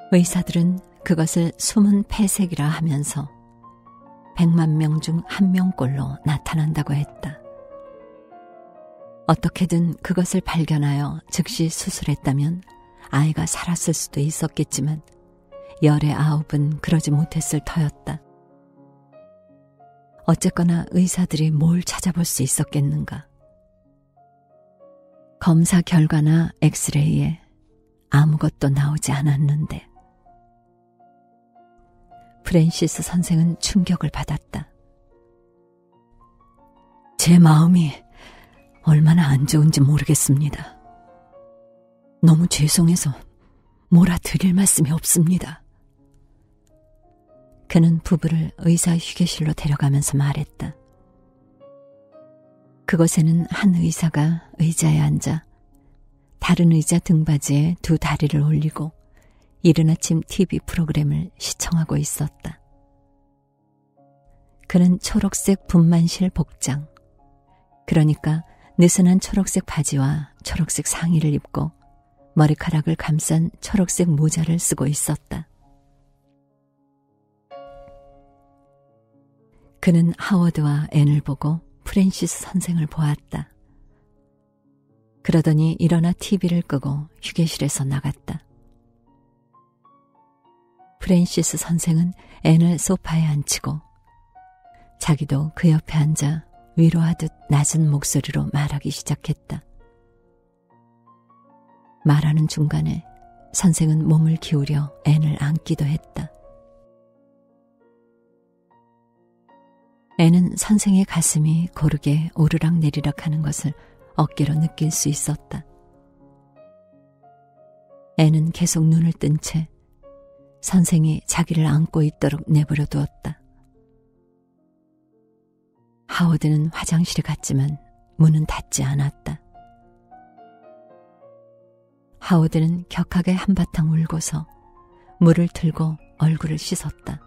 의사들은 그것을 숨은 폐색이라 하면서 100만 명 중 1명꼴로 나타난다고 했다. 어떻게든 그것을 발견하여 즉시 수술했다면 아이가 살았을 수도 있었겠지만 열의 9은 그러지 못했을 터였다. 어쨌거나 의사들이 뭘 찾아볼 수 있었겠는가. 검사 결과나 엑스레이에 아무것도 나오지 않았는데 프랜시스 선생은 충격을 받았다. 제 마음이 얼마나 안 좋은지 모르겠습니다. 너무 죄송해서 뭐라 드릴 말씀이 없습니다. 그는 부부를 의사 휴게실로 데려가면서 말했다. 그곳에는 한 의사가 의자에 앉아 다른 의자 등받이에 두 다리를 올리고 이른 아침 TV 프로그램을 시청하고 있었다. 그는 초록색 분만실 복장, 그러니까 느슨한 초록색 바지와 초록색 상의를 입고 머리카락을 감싼 초록색 모자를 쓰고 있었다. 그는 하워드와 앤을 보고 프랜시스 선생을 보았다. 그러더니 일어나 TV를 끄고 휴게실에서 나갔다. 프랜시스 선생은 앤을 소파에 앉히고 자기도 그 옆에 앉아 위로하듯 낮은 목소리로 말하기 시작했다. 말하는 중간에 선생은 몸을 기울여 앤을 안기도 했다. 앤은 선생의 가슴이 고르게 오르락내리락 하는 것을 어깨로 느낄 수 있었다. 앤은 계속 눈을 뜬 채 선생이 자기를 안고 있도록 내버려 두었다. 하워드는 화장실에 갔지만 문은 닫지 않았다. 하워드는 격하게 한바탕 울고서 물을 틀고 얼굴을 씻었다.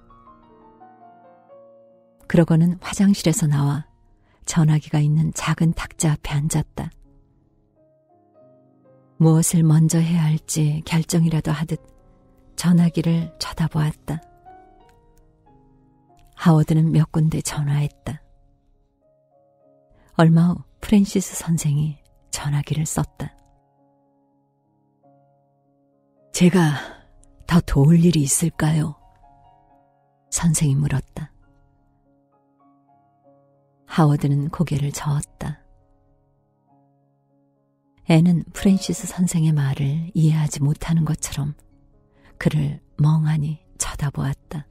그러고는 화장실에서 나와 전화기가 있는 작은 탁자 앞에 앉았다. 무엇을 먼저 해야 할지 결정이라도 하듯 전화기를 쳐다보았다. 하워드는 몇 군데 전화했다. 얼마 후 프랜시스 선생이 전화기를 썼다. 제가 더 도울 일이 있을까요? 선생이 물었다. 하워드는 고개를 저었다. 앤은 프랜시스 선생의 말을 이해하지 못하는 것처럼 그를 멍하니 쳐다보았다.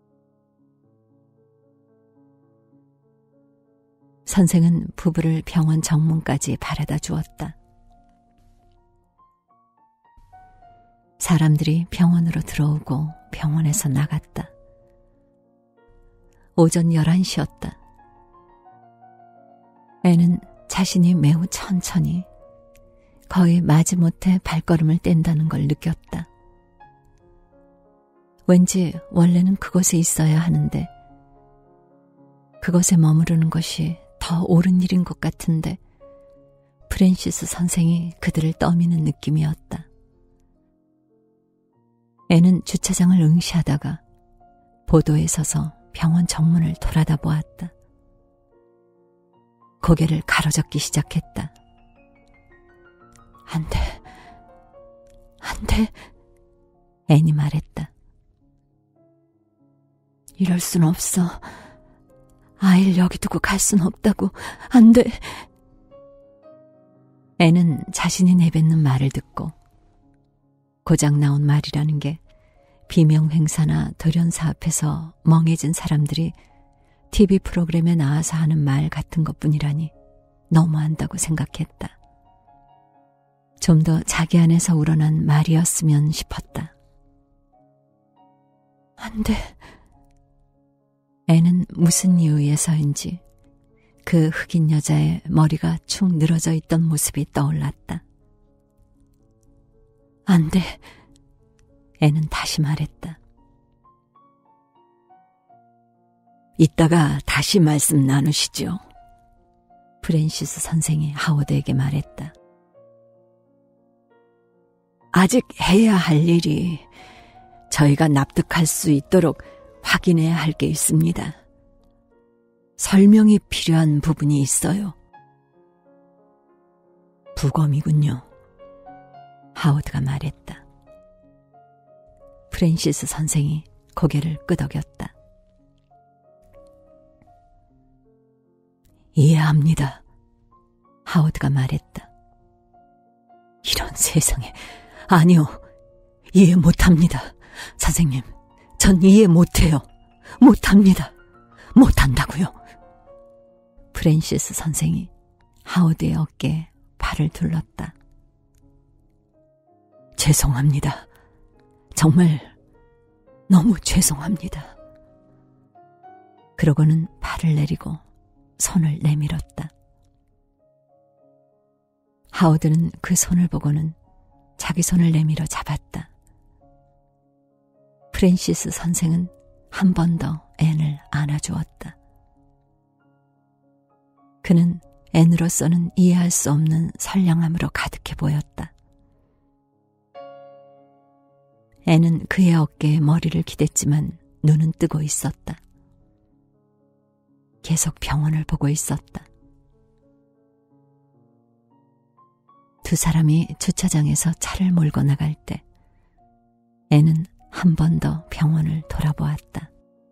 선생은 부부를 병원 정문까지 바래다 주었다. 사람들이 병원으로 들어오고 병원에서 나갔다. 오전 11시였다. 앤은 자신이 매우 천천히 거의 마지못해 발걸음을 뗀다는 걸 느꼈다. 왠지 원래는 그곳에 있어야 하는데 그곳에 머무르는 것이 더 옳은 일인 것 같은데 프랜시스 선생이 그들을 떠미는 느낌이었다. 앤은 주차장을 응시하다가 보도에 서서 병원 정문을 돌아다 보았다. 고개를 가로젓기 시작했다. 안 돼, 안 돼, 앤이 말했다. 이럴 순 없어. 아이를 여기 두고 갈 순 없다고. 안 돼. 앤은 자신이 내뱉는 말을 듣고 고장 나온 말이라는 게 비명 행사나 돌연사 앞에서 멍해진 사람들이 TV 프로그램에 나와서 하는 말 같은 것뿐이라니 너무한다고 생각했다. 좀 더 자기 안에서 우러난 말이었으면 싶었다. 안 돼. 앤은 무슨 이유에서인지 그 흑인 여자의 머리가 축 늘어져 있던 모습이 떠올랐다. 안 돼. 앤은 다시 말했다. 이따가 다시 말씀 나누시죠. 프랜시스 선생이 하워드에게 말했다. 아직 해야 할 일이 저희가 납득할 수 있도록 확인해야 할 게 있습니다. 설명이 필요한 부분이 있어요. 부검이군요. 하워드가 말했다. 프랜시스 선생이 고개를 끄덕였다. 이해합니다. 하워드가 말했다. 이런 세상에, 아니요, 이해 못합니다. 선생님, 전 이해 못해요. 못합니다. 못한다고요. 프랜시스 선생이 하워드의 어깨에 팔을 둘렀다. 죄송합니다. 정말 너무 죄송합니다. 그러고는 팔을 내리고 손을 내밀었다. 하워드는 그 손을 보고는 자기 손을 내밀어 잡았다. 프랜시스 선생은 한 번 더 앤을 안아주었다. 그는 앤으로서는 이해할 수 없는 선량함으로 가득해 보였다. 앤은 그의 어깨에 머리를 기댔지만 눈은 뜨고 있었다. 계속 병원을 보고 있었다. 두 사람이 주차장에서 차를 몰고 나갈 때 앤은 한 번 더 병원을 돌아보았다.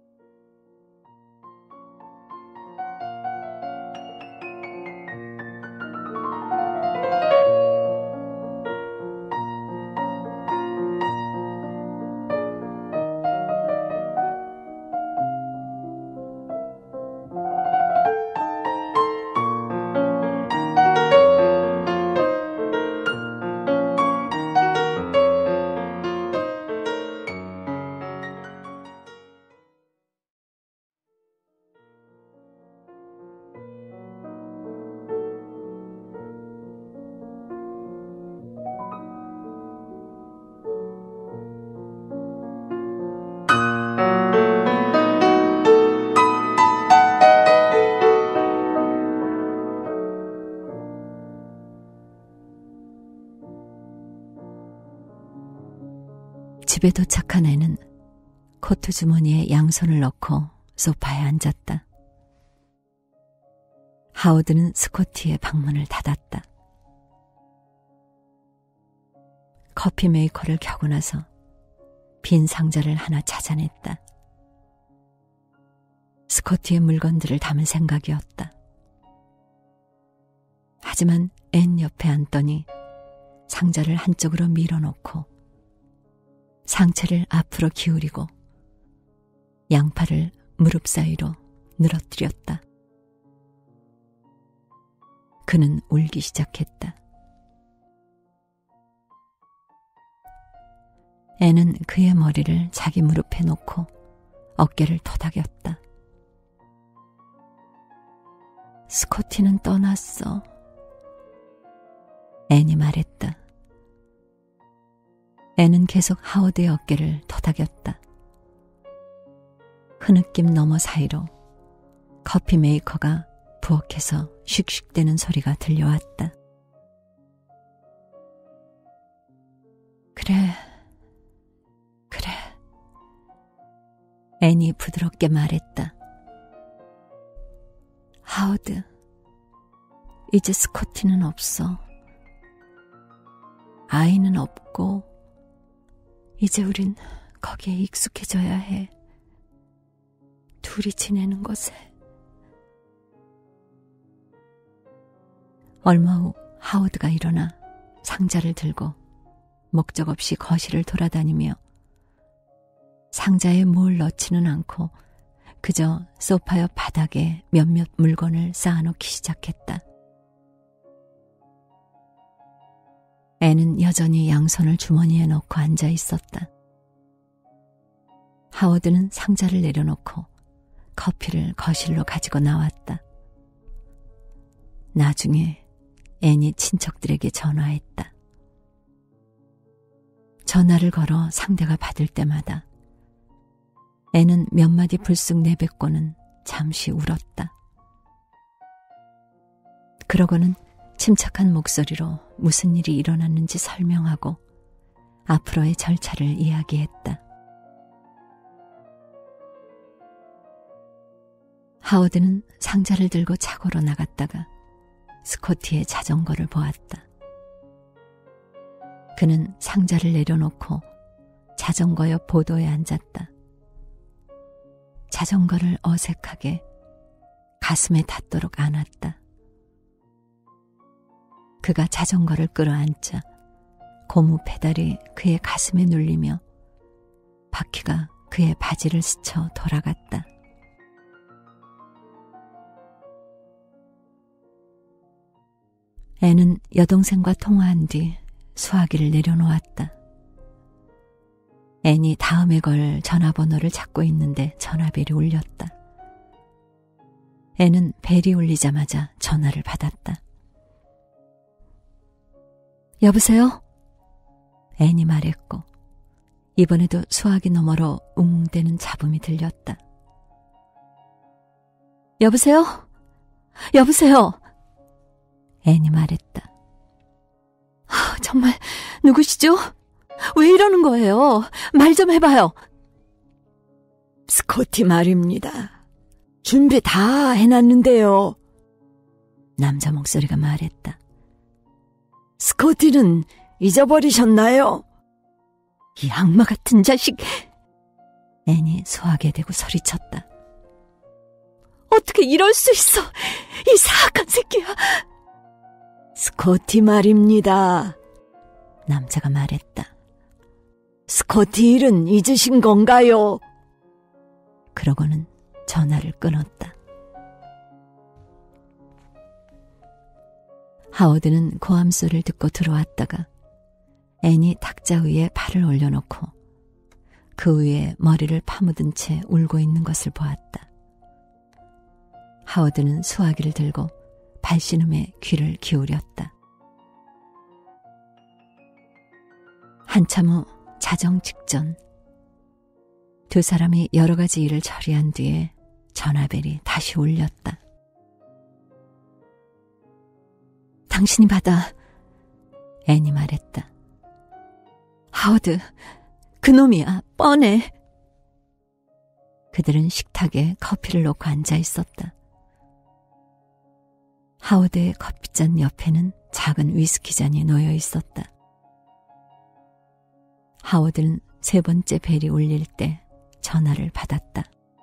집에 도착한 앤은 코트 주머니에 양손을 넣고 소파에 앉았다. 하워드는 스코티의 방문을 닫았다. 커피 메이커를 켜고 나서 빈 상자를 하나 찾아냈다. 스코티의 물건들을 담은 생각이었다. 하지만 앤 옆에 앉더니 상자를 한쪽으로 밀어놓고 상체를 앞으로 기울이고 양팔을 무릎 사이로 늘어뜨렸다. 그는 울기 시작했다. 앤은 그의 머리를 자기 무릎에 놓고 어깨를 토닥였다. 스코티는 떠났어. 앤이 말했다. 앤은 계속 하워드의 어깨를 토닥였다. 흐느낌 너머 사이로 커피 메이커가 부엌에서 슉슉대는 소리가 들려왔다. 그래. 앤이 부드럽게 말했다. 하워드, 이제 스코티는 없어. 아이는 없고 이제 우린 거기에 익숙해져야 해. 둘이 지내는 것에. 얼마 후 하워드가 일어나 상자를 들고 목적 없이 거실을 돌아다니며 상자에 뭘 넣지는 않고 그저 소파 옆 바닥에 몇몇 물건을 쌓아놓기 시작했다. 앤은 여전히 양손을 주머니에 넣고 앉아 있었다. 하워드는 상자를 내려놓고 커피를 거실로 가지고 나왔다. 나중에 앤이 친척들에게 전화했다. 전화를 걸어 상대가 받을 때마다 앤은 몇 마디 불쑥 내뱉고는 잠시 울었다. 그러고는 침착한 목소리로 무슨 일이 일어났는지 설명하고 앞으로의 절차를 이야기했다. 하워드는 상자를 들고 차고로 나갔다가 스코티의 자전거를 보았다. 그는 상자를 내려놓고 자전거 옆 보도에 앉았다. 자전거를 어색하게 가슴에 닿도록 안았다. 그가 자전거를 끌어안자 고무 페달이 그의 가슴에 눌리며 바퀴가 그의 바지를 스쳐 돌아갔다. 애는 여동생과 통화한 뒤 수화기를 내려놓았다. 앤이 다음에 걸 전화번호를 찾고 있는데 전화벨이 울렸다. 애는 벨이 울리자마자 전화를 받았다. 여보세요? 앤이 말했고 이번에도 수화기 너머로 웅웅대는 잡음이 들렸다. 여보세요? 여보세요? 앤이 말했다. 정말 누구시죠? 왜 이러는 거예요? 말 좀 해봐요. 스코티 말입니다. 준비 다 해놨는데요. 남자 목소리가 말했다. 스코티는 잊어버리셨나요? 이 악마 같은 자식! 앤이 수화기에 대고 소리쳤다. 어떻게 이럴 수 있어! 이 사악한 새끼야! 스코티 말입니다. 남자가 말했다. 스코티 일은 잊으신 건가요? 그러고는 전화를 끊었다. 하워드는 고함 소리를 듣고 들어왔다가 앤이 탁자 위에 팔을 올려놓고 그 위에 머리를 파묻은 채 울고 있는 것을 보았다. 하워드는 수화기를 들고 발신음에 귀를 기울였다. 한참 후 자정 직전 두 사람이 여러 가지 일을 처리한 뒤에 전화벨이 다시 울렸다. 당신이 받아. 앤이 말했다. 하워드, 그놈이야. 뻔해. 그들은 식탁에 커피를 놓고 앉아 있었다. 하워드의 커피잔 옆에는 작은 위스키 잔이 놓여 있었다. 하워드는 세 번째 벨이 울릴 때 전화를 받았다.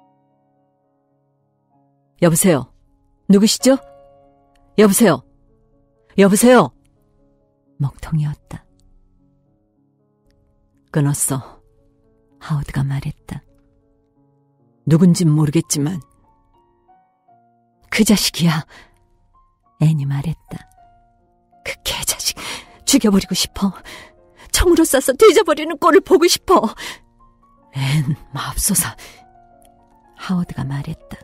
여보세요? 누구시죠? 여보세요? 여보세요? 먹통이었다. 끊었어. 하워드가 말했다. 누군진 모르겠지만. 그 자식이야. 앤이 말했다. 그 개자식 죽여버리고 싶어. 총으로 쏴서 뒤져버리는 꼴을 보고 싶어. 앤, 맙소사. 하워드가 말했다.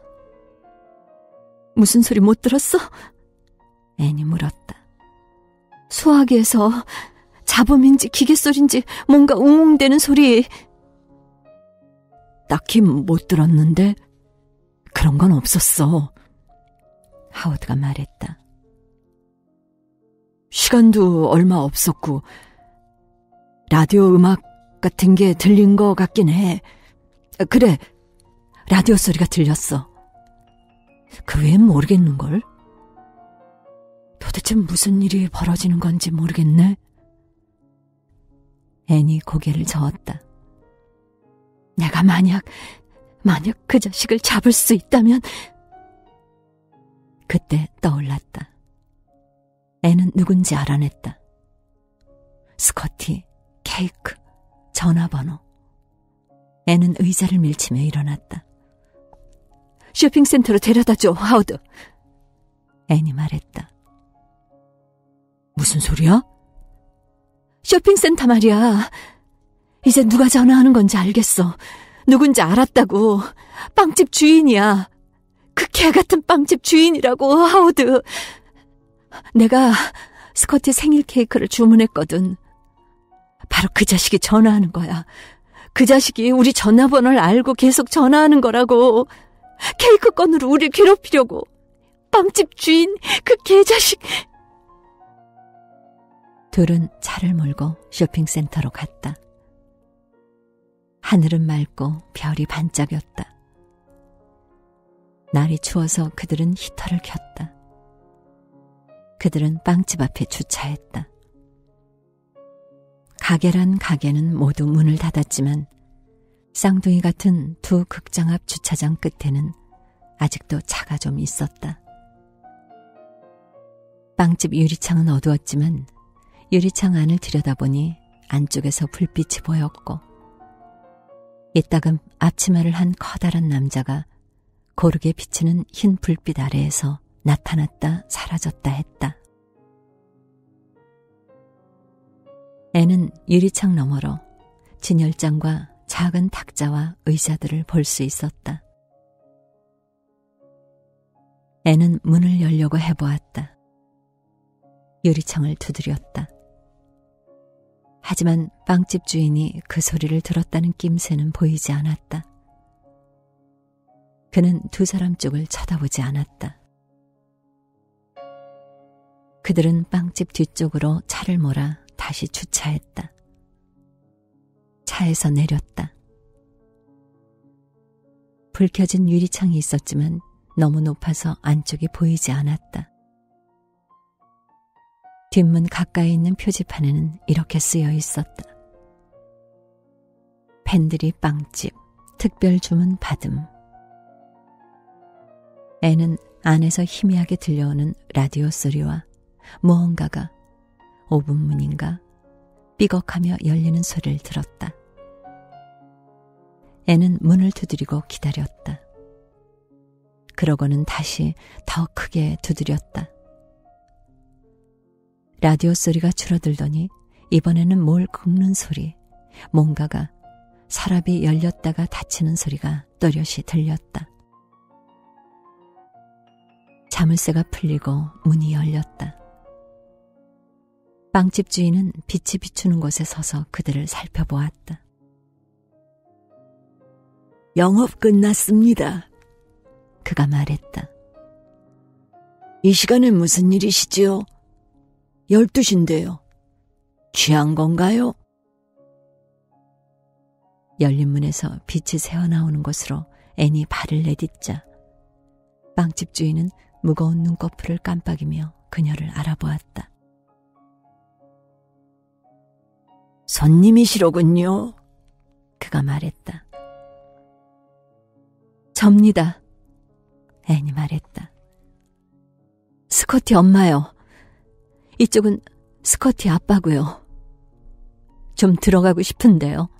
무슨 소리 못 들었어? 앤이 물었다. 수화기에서 잡음인지 기계소리인지 뭔가 웅웅대는 소리. 딱히 못 들었는데 그런 건 없었어. 하워드가 말했다. 시간도 얼마 없었고 라디오 음악 같은 게 들린 것 같긴 해. 그래, 라디오 소리가 들렸어. 그 외엔 모르겠는걸? 도대체 무슨 일이 벌어지는 건지 모르겠네. 앤이 고개를 저었다. 내가 만약 그 자식을 잡을 수 있다면. 그때 떠올랐다. 앤은 누군지 알아냈다. 스코티, 케이크, 전화번호. 앤은 의자를 밀치며 일어났다. 쇼핑센터로 데려다줘, 하워드. 앤이 말했다. 무슨 소리야? 쇼핑센터 말이야. 이제 누가 전화하는 건지 알겠어. 누군지 알았다고. 빵집 주인이야. 그 개같은 빵집 주인이라고, 하워드. 내가 스코티 생일 케이크를 주문했거든. 바로 그 자식이 전화하는 거야. 그 자식이 우리 전화번호를 알고 계속 전화하는 거라고. 케이크 건으로 우리 괴롭히려고. 빵집 주인, 그 개자식. 둘은 차를 몰고 쇼핑센터로 갔다. 하늘은 맑고 별이 반짝였다. 날이 추워서 그들은 히터를 켰다. 그들은 빵집 앞에 주차했다. 가게란 가게는 모두 문을 닫았지만 쌍둥이 같은 두 극장 앞 주차장 끝에는 아직도 차가 좀 있었다. 빵집 유리창은 어두웠지만 유리창 안을 들여다보니 안쪽에서 불빛이 보였고 이따금 앞치마를 한 커다란 남자가 고르게 비치는 흰 불빛 아래에서 나타났다 사라졌다 했다. 애는 유리창 너머로 진열장과 작은 탁자와 의자들을 볼 수 있었다. 애는 문을 열려고 해보았다. 유리창을 두드렸다. 하지만 빵집 주인이 그 소리를 들었다는 낌새는 보이지 않았다. 그는 두 사람 쪽을 쳐다보지 않았다. 그들은 빵집 뒤쪽으로 차를 몰아 다시 주차했다. 차에서 내렸다. 불 켜진 유리창이 있었지만 너무 높아서 안쪽이 보이지 않았다. 뒷문 가까이 있는 표지판에는 이렇게 쓰여 있었다. 팬들이 빵집, 특별 주문 받음. 애는 안에서 희미하게 들려오는 라디오 소리와 무언가가 5분문인가 삐걱하며 열리는 소리를 들었다. 애는 문을 두드리고 기다렸다. 그러고는 다시 더 크게 두드렸다. 라디오 소리가 줄어들더니 이번에는 뭘 긁는 소리, 뭔가가 서랍이 열렸다가 닫히는 소리가 또렷이 들렸다. 자물쇠가 풀리고 문이 열렸다. 빵집 주인은 빛이 비추는 곳에 서서 그들을 살펴보았다. 영업 끝났습니다. 그가 말했다. 이 시간에 무슨 일이시지요? 12시인데요. 취한 건가요? 열린 문에서 빛이 새어나오는 곳으로 앤이 발을 내딛자 빵집 주인은 무거운 눈꺼풀을 깜빡이며 그녀를 알아보았다. 손님이시로군요. 그가 말했다. 접니다. 앤이 말했다. 스코티 엄마요. 이쪽은 스코티 아빠고요. 좀 들어가고 싶은데요.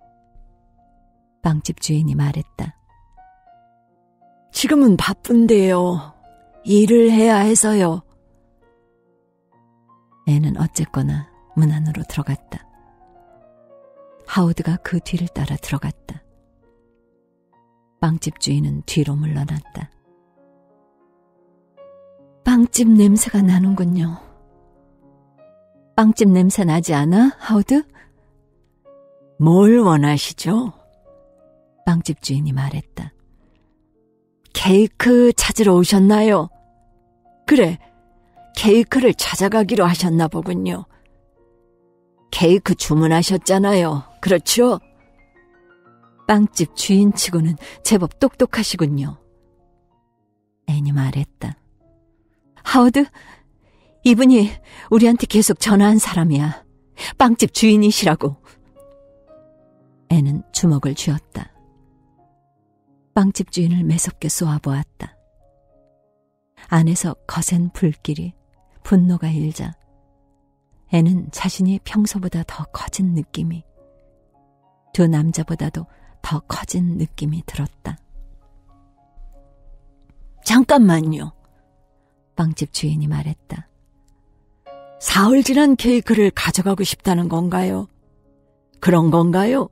빵집 주인이 말했다. 지금은 바쁜데요. 일을 해야 해서요. 애는 어쨌거나 문 안으로 들어갔다. 하우드가 그 뒤를 따라 들어갔다. 빵집 주인은 뒤로 물러났다. 빵집 냄새가 나는군요. 빵집 냄새 나지 않아, 하우드? 뭘 원하시죠? 빵집 주인이 말했다. 케이크 찾으러 오셨나요? 그래, 케이크를 찾아가기로 하셨나 보군요. 케이크 주문하셨잖아요. 그렇죠? 빵집 주인치고는 제법 똑똑하시군요. 앤이 말했다. 하우드, 이분이 우리한테 계속 전화한 사람이야. 빵집 주인이시라고. 앤은 주먹을 쥐었다. 빵집 주인을 매섭게 쏘아보았다. 안에서 거센 불길이 분노가 일자 애는 자신이 평소보다 더 커진 느낌이, 두 남자보다도 더 커진 느낌이 들었다. 잠깐만요. 빵집 주인이 말했다. 사흘 지난 케이크를 가져가고 싶다는 건가요? 그런 건가요?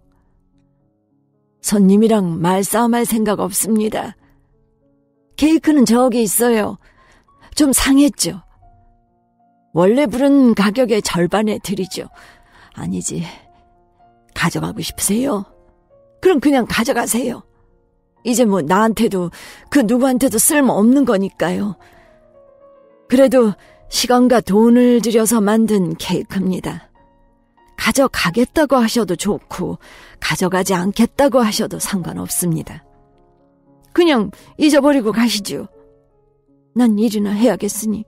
손님이랑 말싸움할 생각 없습니다. 케이크는 저기 있어요. 좀 상했죠? 원래 부른 가격의 절반에 드리죠. 아니지, 가져가고 싶으세요? 그럼 그냥 가져가세요. 이제 뭐 나한테도 그 누구한테도 쓸모없는 거니까요. 그래도 시간과 돈을 들여서 만든 케이크입니다. 가져가겠다고 하셔도 좋고 가져가지 않겠다고 하셔도 상관없습니다. 그냥 잊어버리고 가시죠. 난 일이나 해야겠으니.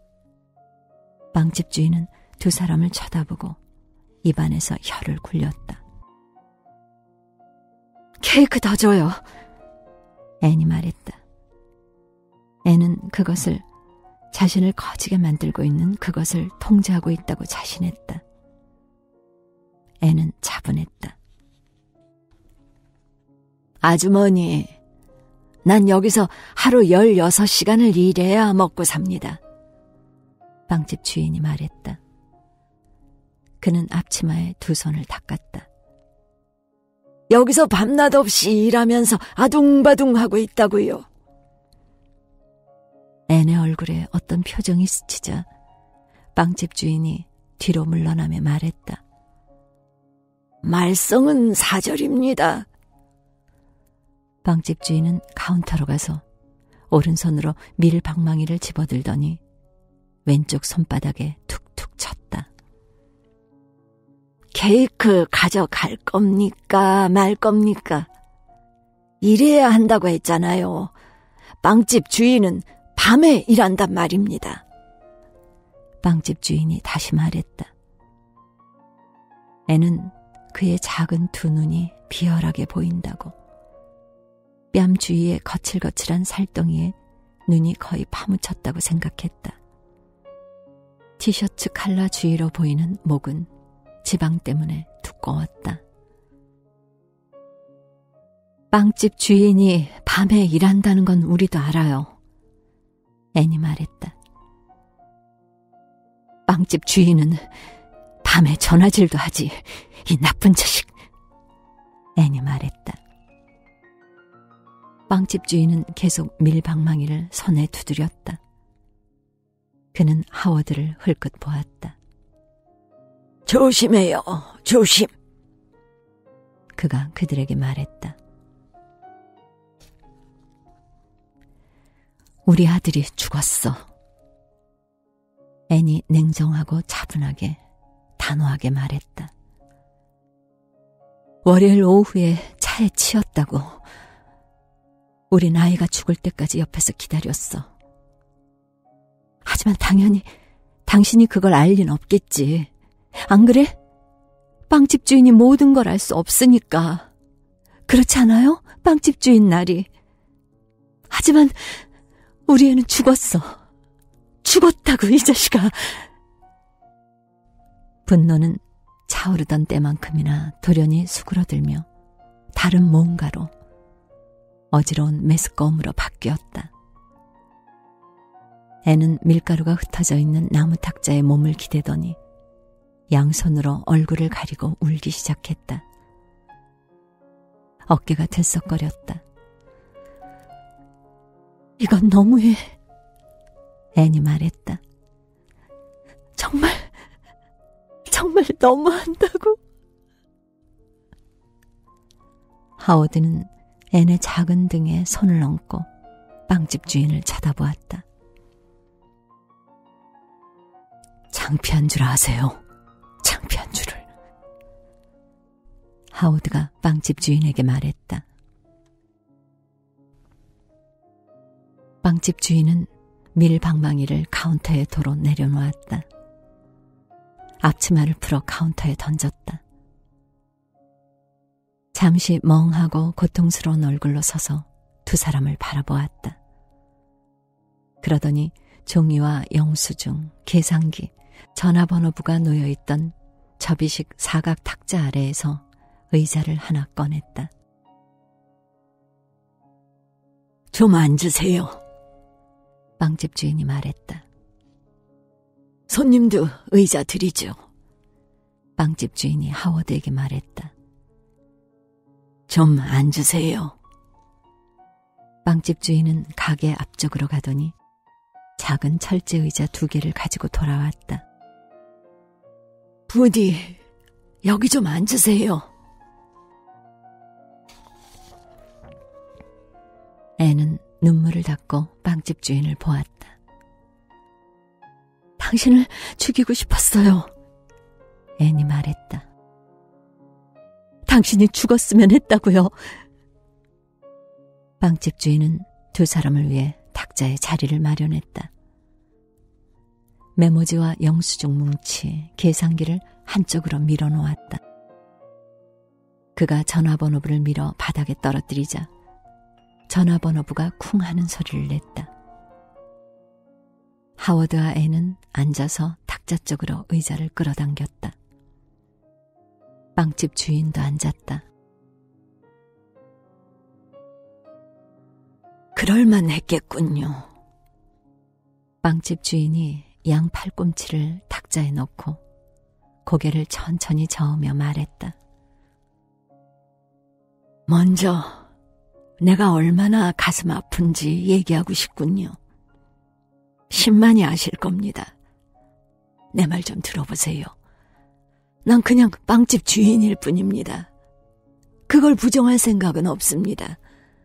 빵집 주인은 두 사람을 쳐다보고 입안에서 혀를 굴렸다. 케이크 더 줘요. 앤이 말했다. 앤은 그것을, 자신을 커지게 만들고 있는 그것을 통제하고 있다고 자신했다. 앤은 차분했다. 아주머니, 난 여기서 하루 16시간을 일해야 먹고 삽니다. 빵집 주인이 말했다. 그는 앞치마에 두 손을 닦았다. 여기서 밤낮 없이 일하면서 아둥바둥하고 있다고요. 앤의 얼굴에 어떤 표정이 스치자 빵집 주인이 뒤로 물러나며 말했다. 말썽은 사절입니다. 빵집 주인은 카운터로 가서 오른손으로 밀방망이를 집어들더니 왼쪽 손바닥에 툭툭 쳤다. 케이크 가져갈 겁니까? 말 겁니까? 일해야 한다고 했잖아요. 빵집 주인은 밤에 일한단 말입니다. 빵집 주인이 다시 말했다. 애는 그의 작은 두 눈이 비열하게 보인다고. 뺨 주위의 거칠거칠한 살덩이에 눈이 거의 파묻혔다고 생각했다. 티셔츠 칼라 주위로 보이는 목은 지방 때문에 두꺼웠다. 빵집 주인이 밤에 일한다는 건 우리도 알아요. 앤이 말했다. 빵집 주인은 밤에 전화질도 하지, 이 나쁜 자식. 앤이 말했다. 빵집 주인은 계속 밀방망이를 손에 두드렸다. 그는 하워드를 흘끗 보았다. 조심해요, 조심. 그가 그들에게 말했다. 우리 아들이 죽었어. 앤이 냉정하고 차분하게 단호하게 말했다. 월요일 오후에 차에 치였다고. 우린 아이가 죽을 때까지 옆에서 기다렸어. 하지만 당연히 당신이 그걸 알 리는 없겠지. 안 그래? 빵집 주인이 모든 걸 알 수 없으니까. 그렇지 않아요? 빵집 주인 날이. 하지만 우리 애는 죽었어. 죽었다고, 이 자식아. 분노는 차오르던 때만큼이나 돌연히 수그러들며 다른 뭔가로, 어지러운 메스꺼움으로 바뀌었다. 애는 밀가루가 흩어져 있는 나무 탁자에 몸을 기대더니 양손으로 얼굴을 가리고 울기 시작했다. 어깨가 들썩거렸다. 이건 너무해. 앤이 말했다. 정말 너무한다고. 하워드는 앤의 작은 등에 손을 얹고 빵집 주인을 쳐다보았다. 창피한 줄 아세요? 창피한 줄을. 하워드가 빵집 주인에게 말했다. 빵집 주인은 밀방망이를 카운터에 도로 내려놓았다. 앞치마를 풀어 카운터에 던졌다. 잠시 멍하고 고통스러운 얼굴로 서서 두 사람을 바라보았다. 그러더니 종이와 영수증, 계산기, 전화번호부가 놓여있던 접이식 사각 탁자 아래에서 의자를 하나 꺼냈다. 좀 앉으세요. 빵집 주인이 말했다. 손님도 의자 드리죠. 빵집 주인이 하워드에게 말했다. 좀 앉으세요. 빵집 주인은 가게 앞쪽으로 가더니 작은 철제 의자 2개를 가지고 돌아왔다. 부디 여기 좀 앉으세요. 애는 눈물을 닦고 빵집 주인을 보았다. 당신을 죽이고 싶었어요. 앤이 말했다. 당신이 죽었으면 했다고요. 빵집 주인은 두 사람을 위해 탁자에 자리를 마련했다. 메모지와 영수증 뭉치, 계산기를 한쪽으로 밀어놓았다. 그가 전화번호부를 밀어 바닥에 떨어뜨리자 전화번호부가 쿵 하는 소리를 냈다. 하워드와 앤은 앉아서 탁자 쪽으로 의자를 끌어당겼다. 빵집 주인도 앉았다. 그럴만 했겠군요. 빵집 주인이 양 팔꿈치를 탁자에 넣고 고개를 천천히 저으며 말했다. 먼저 내가 얼마나 가슴 아픈지 얘기하고 싶군요. 신만이 아실 겁니다. 내 말 좀 들어보세요. 난 그냥 빵집 주인일 뿐입니다. 그걸 부정할 생각은 없습니다.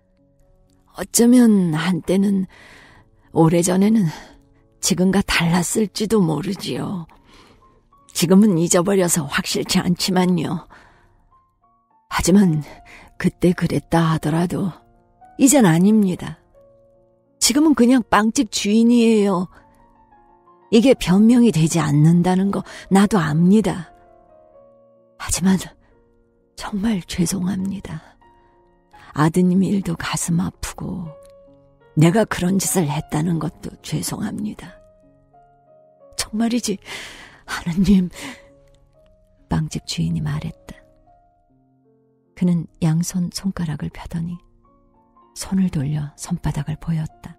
어쩌면 한때는, 오래전에는 지금과 달랐을지도 모르지요. 지금은 잊어버려서 확실치 않지만요. 하지만 그때 그랬다 하더라도 이젠 아닙니다. 지금은 그냥 빵집 주인이에요. 이게 변명이 되지 않는다는 거 나도 압니다. 하지만 정말 죄송합니다. 아드님 일도 가슴 아프고 내가 그런 짓을 했다는 것도 죄송합니다. 정말이지, 하느님. 빵집 주인이 말했다. 그는 양손 손가락을 펴더니 손을 돌려 손바닥을 보였다.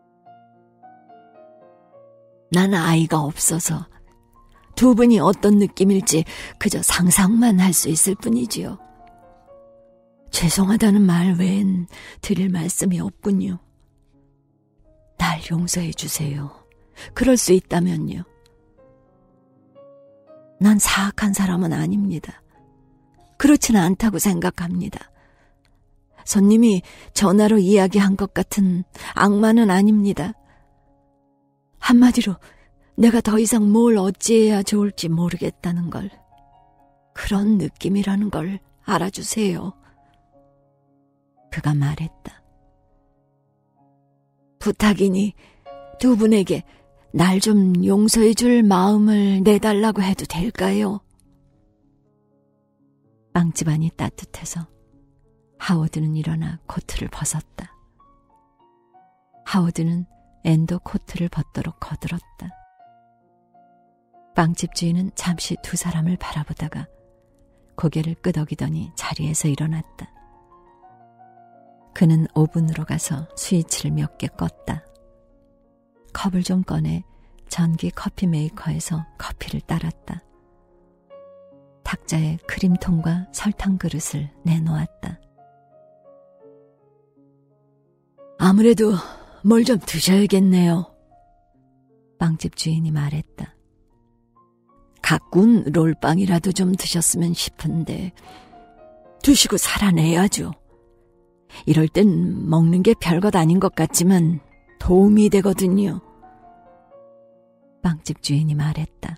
난 아이가 없어서 두 분이 어떤 느낌일지 그저 상상만 할 수 있을 뿐이지요. 죄송하다는 말 외엔 드릴 말씀이 없군요. 날 용서해 주세요. 그럴 수 있다면요. 난 사악한 사람은 아닙니다. 그렇지는 않다고 생각합니다. 손님이 전화로 이야기한 것 같은 악마는 아닙니다. 한마디로 내가 더 이상 뭘 어찌해야 좋을지 모르겠다는 걸, 그런 느낌이라는 걸 알아주세요. 그가 말했다. 부탁이니 두 분에게 날 좀 용서해 줄 마음을 내달라고 해도 될까요? 빵집 안이 따뜻해서 하워드는 일어나 코트를 벗었다. 하워드는 앤도 코트를 벗도록 거들었다. 빵집 주인은 잠시 두 사람을 바라보다가 고개를 끄덕이더니 자리에서 일어났다. 그는 오븐으로 가서 스위치를 몇 개 껐다. 컵을 좀 꺼내 전기 커피 메이커에서 커피를 따랐다. 탁자에 크림통과 설탕 그릇을 내놓았다. 아무래도 뭘 좀 드셔야겠네요. 빵집 주인이 말했다. 가꾼 롤빵이라도 좀 드셨으면 싶은데 드시고 살아내야죠. 이럴 땐 먹는 게 별것 아닌 것 같지만 도움이 되거든요. 빵집 주인이 말했다.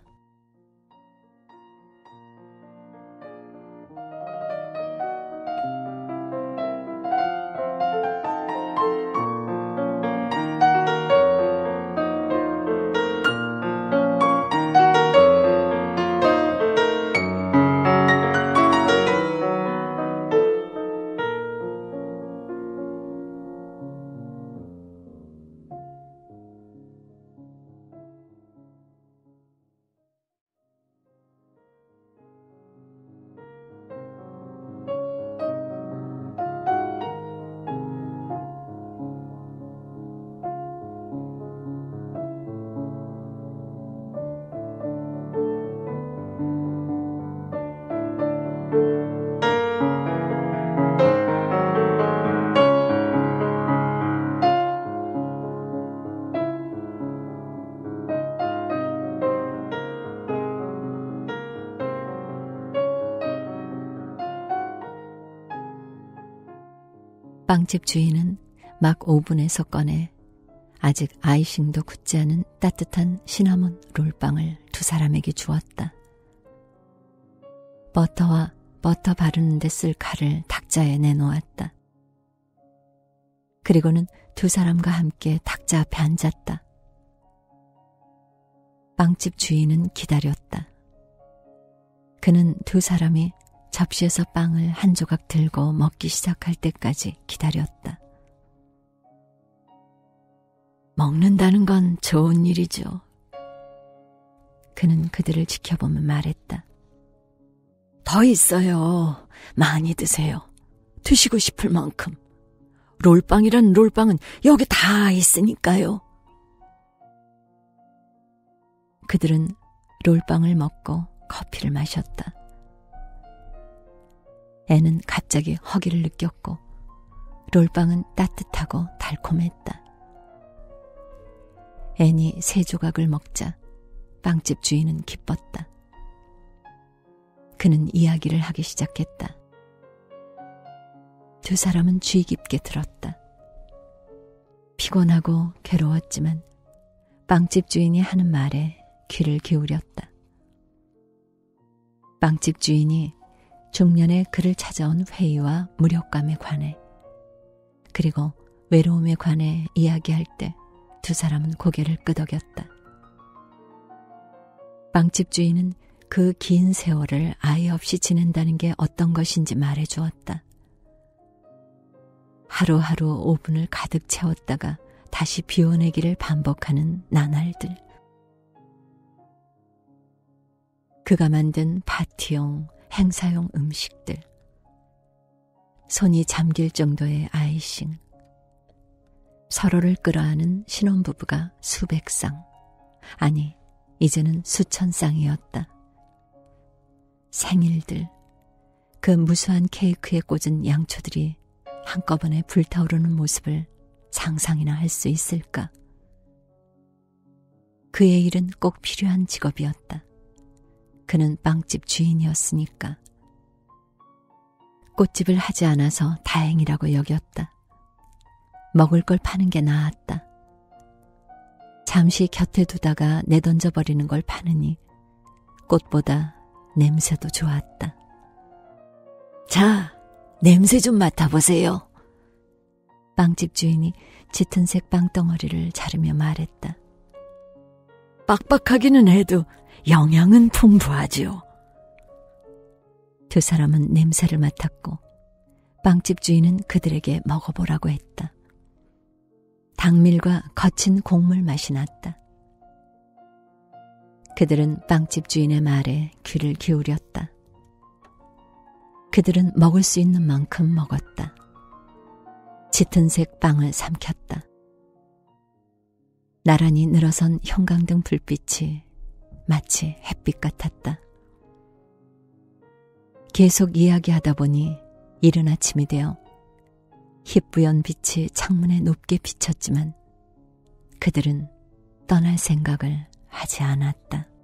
빵집 주인은 막 오븐에서 꺼내 아직 아이싱도 굳지 않은 따뜻한 시나몬 롤빵을 두 사람에게 주었다. 버터와 버터 바르는 데 쓸 칼을 탁자에 내놓았다. 그리고는 두 사람과 함께 탁자 앞에 앉았다. 빵집 주인은 기다렸다. 그는 두 사람이 접시에서 빵을 한 조각 들고 먹기 시작할 때까지 기다렸다. 먹는다는 건 좋은 일이죠. 그는 그들을 지켜보며 말했다. 더 있어요. 많이 드세요. 드시고 싶을 만큼. 롤빵이란 롤빵은 여기 다 있으니까요. 그들은 롤빵을 먹고 커피를 마셨다. 애는 갑자기 허기를 느꼈고 롤빵은 따뜻하고 달콤했다. 애니 3조각을 먹자 빵집 주인은 기뻤다. 그는 이야기를 하기 시작했다. 두 사람은 주의 깊게 들었다. 피곤하고 괴로웠지만 빵집 주인이 하는 말에 귀를 기울였다. 빵집 주인이 중년에 그를 찾아온 회의와 무력감에 관해 그리고 외로움에 관해 이야기할 때 두 사람은 고개를 끄덕였다. 빵집 주인은 그 긴 세월을 아이 없이 지낸다는 게 어떤 것인지 말해주었다. 하루하루 오븐을 가득 채웠다가 다시 비워내기를 반복하는 나날들. 그가 만든 파티용, 행사용 음식들. 손이 잠길 정도의 아이싱. 서로를 끌어안은 신혼부부가 수백 쌍, 아니 이제는 수천 쌍이었다. 생일들, 그 무수한 케이크에 꽂은 양초들이 한꺼번에 불타오르는 모습을 상상이나 할 수 있을까? 그의 일은 꼭 필요한 직업이었다. 그는 빵집 주인이었으니까. 꽃집을 하지 않아서 다행이라고 여겼다. 먹을 걸 파는 게 나았다. 잠시 곁에 두다가 내던져버리는 걸 파느니 꽃보다 냄새도 좋았다. 자, 냄새 좀 맡아보세요. 빵집 주인이 짙은색 빵덩어리를 자르며 말했다. 빡빡하기는 해도 영양은 풍부하죠. 두 사람은 냄새를 맡았고 빵집 주인은 그들에게 먹어보라고 했다. 당밀과 거친 곡물 맛이 났다. 그들은 빵집 주인의 말에 귀를 기울였다. 그들은 먹을 수 있는 만큼 먹었다. 짙은색 빵을 삼켰다. 나란히 늘어선 형광등 불빛이 마치 햇빛 같았다. 계속 이야기하다 보니 이른 아침이 되어 희뿌연 빛이 창문에 높게 비쳤지만 그들은 떠날 생각을 하지 않았다.